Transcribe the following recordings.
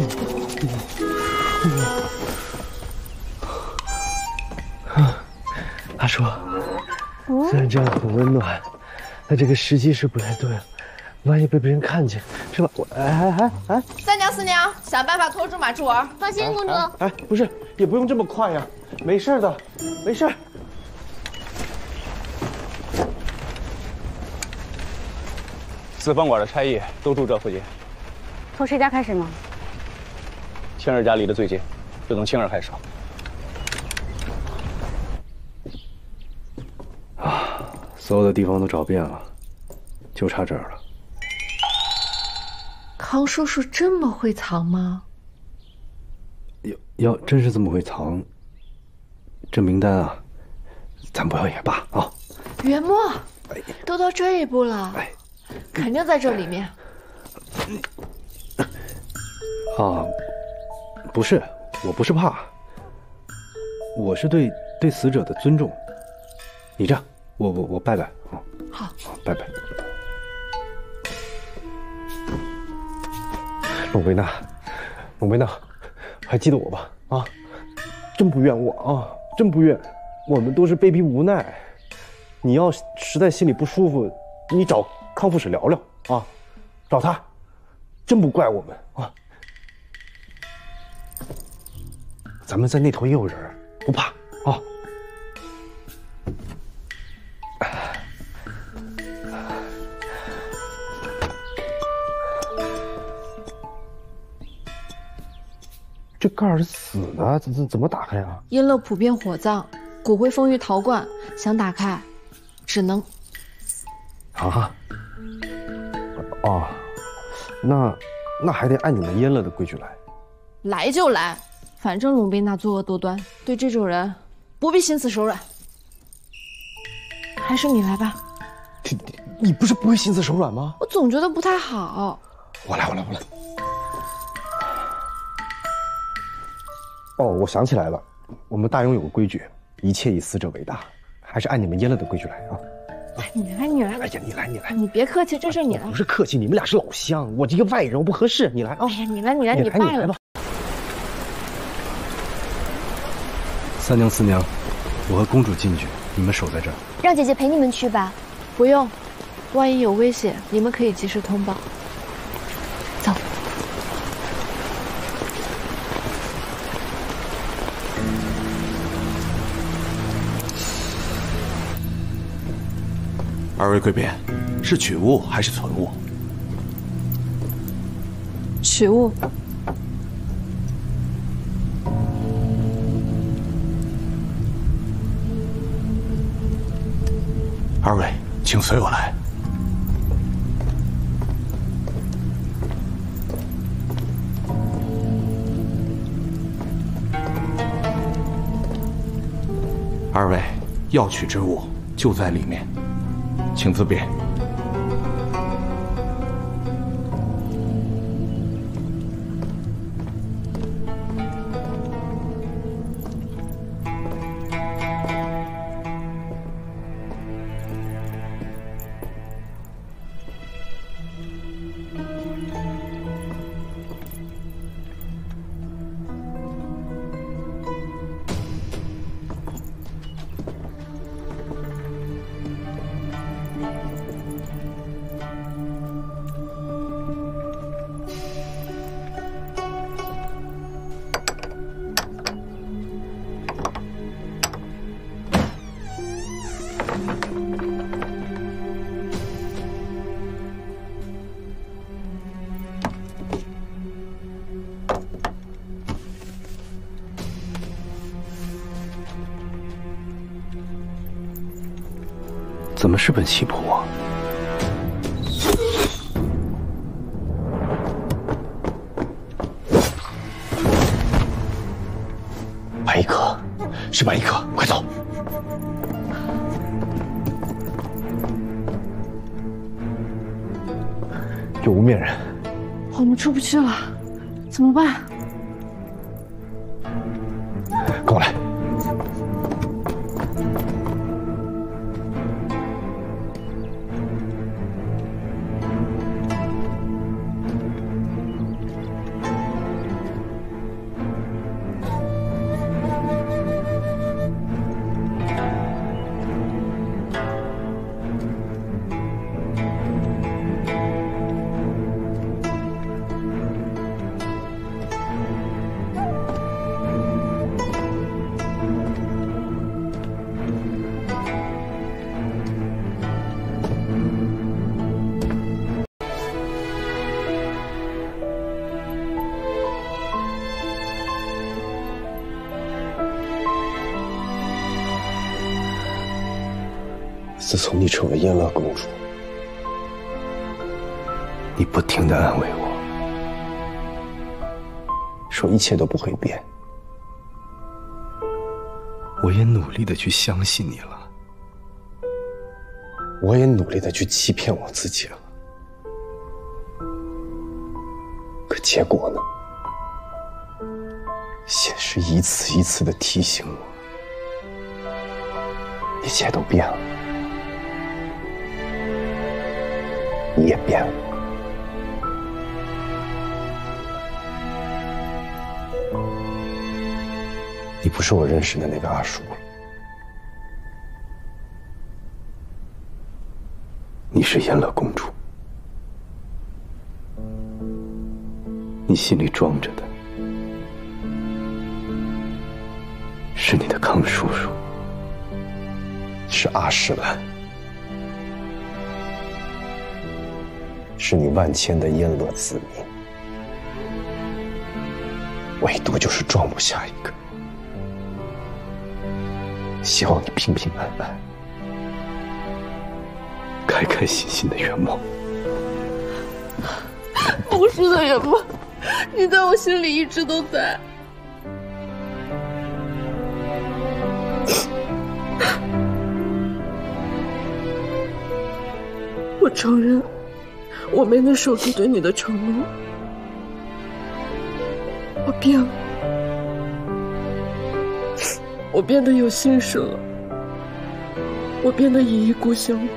阿叔，虽然这样很温暖，但这个时机是不太对，万一被别人看见，是吧？哎！ 三娘四娘，想办法拖住马志文。 放心，公主。 哎，不是，也不用这么快呀，没事的，没事。 四饭馆的差役都住这附近。 从谁家开始吗？ 青儿家离得最近，就从青儿开始。 所有的地方都找遍了，就差这儿了。 康叔叔这么会藏吗？ 要真是这么会藏，这名单啊，咱不要也罢啊。 元墨，都到这一步了，肯定在这里面。 啊，不是，我不是怕，我是对死者的尊重。你这样，我拜拜啊。 好， 拜拜。龙维娜，还记得我吧？啊，真不怨我啊，真不怨，我们都是被逼无奈。你要实在心里不舒服，你找康复室聊聊啊，找他，真不怪我们啊。咱们在那头也有人，不怕啊。这盖儿是死的，怎么打开啊？ 因乐普遍火葬，骨灰封于陶罐，想打开，只能…… 啊？哦，那还得按你们阉了的规矩来。 来就来，反正隆贝娜作恶多端，对这种人不必心慈手软。还是你来吧。 你不是不会心慈手软吗？ 我总觉得不太好。 我来。哦，我想起来了，我们大庸有个规矩，一切以死者为大，还是按你们阉了的规矩来啊。 你来。 哎呀，你来。 你别客气，这事你来。 不是客气，你们俩是老乡，我这个外人我不合适，你来啊。 哎呀，你来，你拜了吧。 三娘四娘，我和公主进去，你们守在这儿。 让姐姐陪你们去吧。 不用，万一有危险，你们可以及时通报。走。 二位贵宾，是取物还是存物？ 取物。 二位，请随我来。二位，要取之物就在里面。请自便。 怎么是本棋谱啊？白衣客，是白衣客，快走！有无面人， 我们出不去了，怎么办？ 跟我来。 自从你成了燕乐公主，你不停地安慰我，说一切都不会变。我也努力地去相信你了，我也努力地去欺骗我自己了。可结果呢？现实一次一次地提醒我，一切都变了，你也变了。你不是我认识的那个阿叔了，你是燕乐公主，你心里装着的是你的康叔叔，是阿史兰，是你万千的燕乐子民，唯独就是装不下一个希望你平平安安、开开心心的愿望。 不是的，愿望，你在我心里一直都在。我承认，我没能守住对你的承诺，我变了，我变得有心事了，我变得一意孤行了，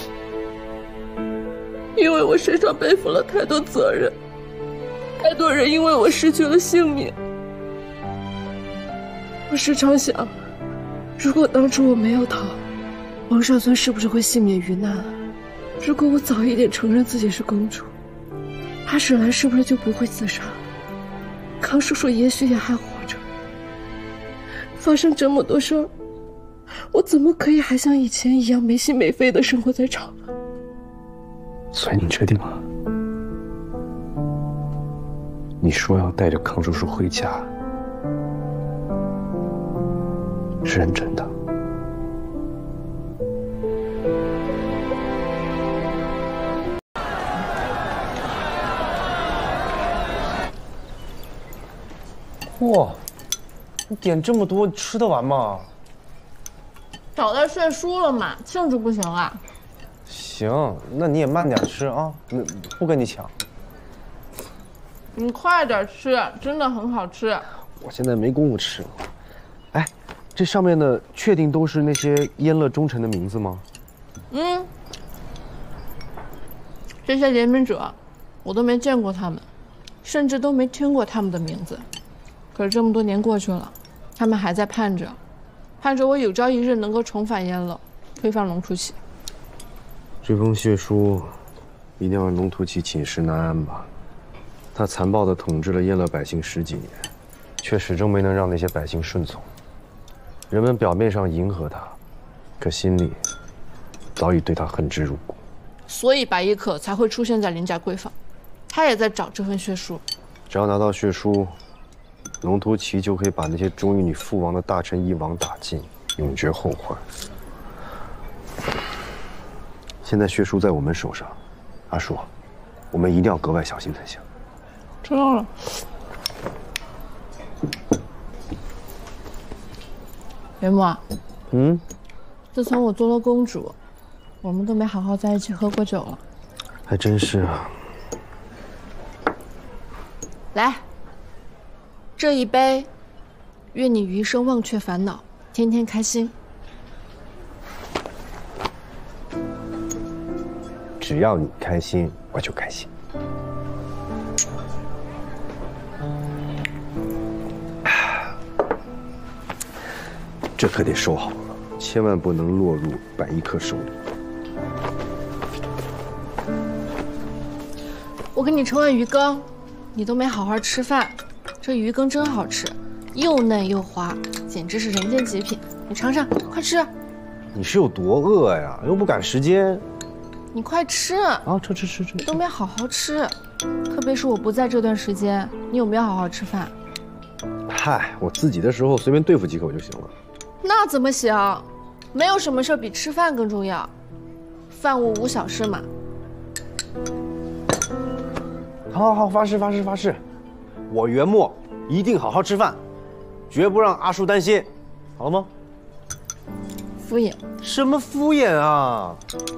因为我身上背负了太多责任，太多人因为我失去了性命。我时常想，如果当初我没有逃，王少尊是不是会幸免于难？如果我早一点承认自己是公主，阿史兰是不是就不会自杀？康叔叔也许也还活着。发生这么多事儿，我怎么可以还像以前一样没心没肺地生活在场呢？ 所以你确定了？你说要带着康叔叔回家，是认真的？哇，你点这么多，吃得完吗？ 找到炫叔了嘛，庆祝不行啊？ 行，那你也慢点吃啊，不跟你抢。 你快点吃，真的很好吃。 我现在没工夫吃。哎，这上面的确定都是那些燕乐忠臣的名字吗？ 嗯，这些联名者，我都没见过他们，甚至都没听过他们的名字。可是这么多年过去了，他们还在盼着我有朝一日能够重返燕乐，推翻龙图奇。 这封血书一定要让龙图奇寝食难安吧？他残暴地统治了燕乐百姓10几年，却始终没能让那些百姓顺从。人们表面上迎合他，可心里早已对他恨之入骨。 所以白衣客才会出现在林家闺房，他也在找这份血书。 只要拿到血书，龙图奇就可以把那些忠于你父王的大臣一网打尽，永绝后患。现在血书在我们手上，阿叔，我们一定要格外小心才行。 知道了。元木，自从我做了公主，我们都没好好在一起喝过酒了。 还真是啊。 来，这一杯，愿你余生忘却烦恼，天天开心。 只要你开心，我就开心。这可得收好了，千万不能落入白衣客手里。 我给你盛碗鱼羹，你都没好好吃饭。这鱼羹真好吃，又嫩又滑，简直是人间极品。你尝尝，快吃！ 你是有多饿呀？又不赶时间。 你快吃啊！吃！ 你都没好好吃，特别是我不在这段时间，你有没有好好吃饭？ 嗨，我自己的时候随便对付几口就行了。 那怎么行？ 没有什么事比吃饭更重要，饭务无小事嘛。 好，发誓，我袁墨一定好好吃饭，绝不让阿叔担心，好了吗？ 敷衍。 什么敷衍啊？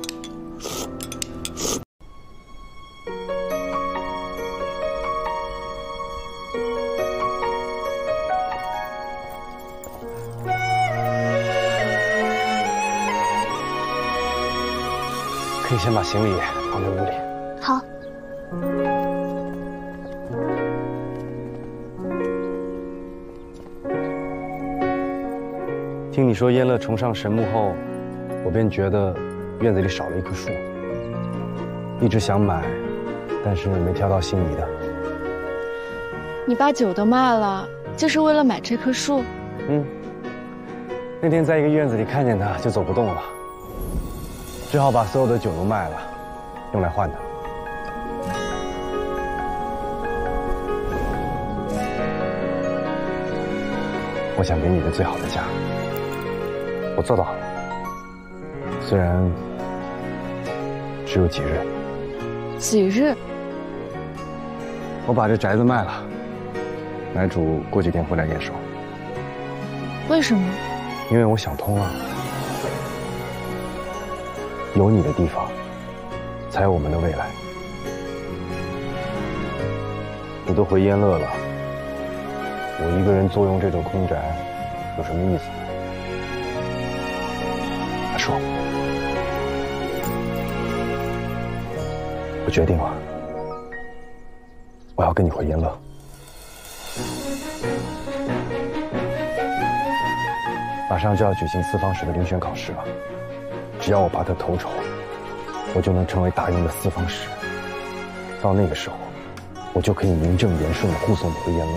可以先把行李放在屋里。 好。 听你说燕乐崇尚神木后，我便觉得院子里少了一棵树，一直想买，但是没挑到心仪的。 你把酒都卖了，就是为了买这棵树？ 那天在一个院子里看见它，就走不动了，只好把所有的酒都卖了，用来换它。我想给你一个最好的家。我做到了，虽然只有几日。 几日？ 我把这宅子卖了，买主过几天回来验收。 为什么？ 因为我想通了，有你的地方，才有我们的未来。你都回燕乐了，我一个人坐拥这座空宅，有什么意思？说，我决定了，我要跟你回燕乐。马上就要举行四方使的遴选考试了，只要我拔得头筹，我就能成为大英的四方使。到那个时候，我就可以名正言顺地护送你回燕乐。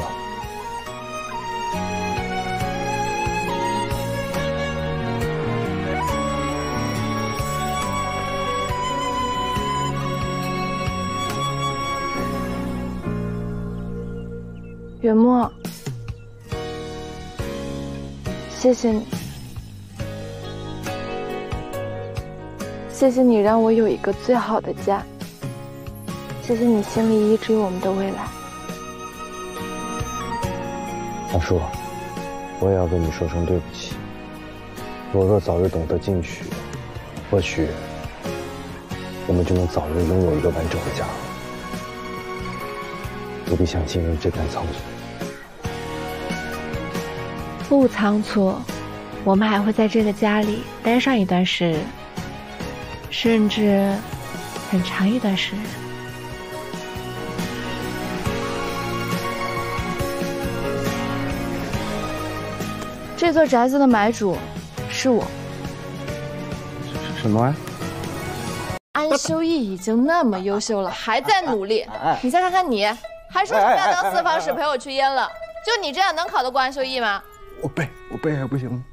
袁墨，谢谢你，谢谢你让我有一个最好的家，谢谢你心里一直有我们的未来。 大叔，我也要跟你说声对不起。我若早日懂得进取，或许我们就能早日拥有一个完整的家，不必像今日这般仓促。 不仓促，我们还会在这个家里待上一段时日，甚至很长一段时日。这座宅子的买主是我。 什么玩意？ 安修义已经那么优秀了，还在努力。你再看看你，还说什么要当四方使陪我去燕乐？就你这样能考得过安修义吗？ 我背还不行吗？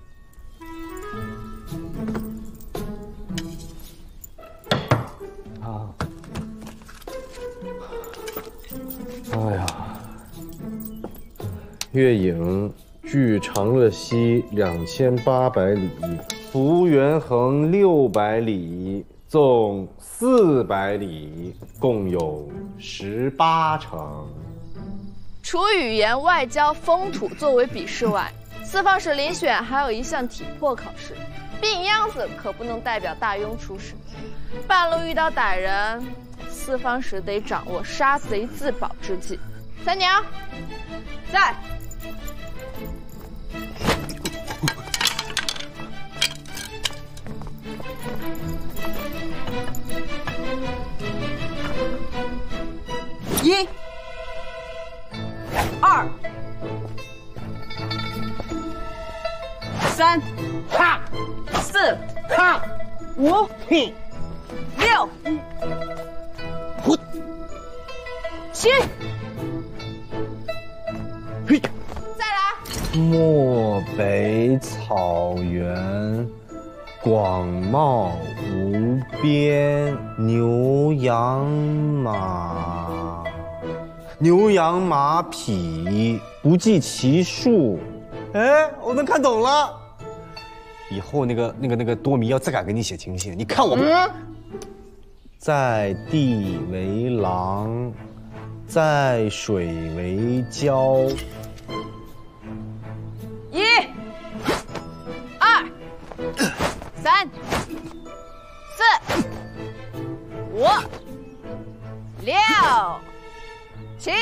啊！哎呀，月影距长乐溪2800里，幅元衡600里，纵400里，共有18城。 除语言、外交、风土作为笔试外，四方使遴选还有一项体魄考试，病秧子可不能代表大庸出使。半路遇到歹人，四方使得掌握杀贼自保之计。三娘，在。 1、2、3、4、5、6、7。 再来。 漠北草原，广袤无边，牛羊马匹不计其数。哎，我能看懂了。 以后那个多米要再敢给你写情信，你看我们。在地为廊，在水为礁。 1、2、3、4、5、6、7。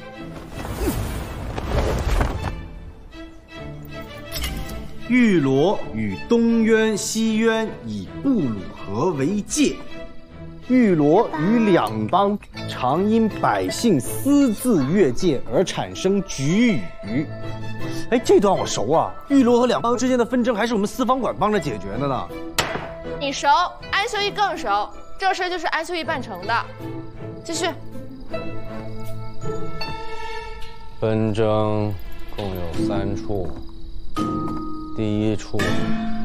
玉罗与东渊、西渊以布鲁河为界。玉罗与两邦常因百姓私自越界而产生局语。哎，这段我熟啊！玉罗和两邦之间的纷争还是我们四方馆帮着解决的呢。 你熟，安修一更熟，这事就是安修一办成的。继续。 纷争共有3处，第1处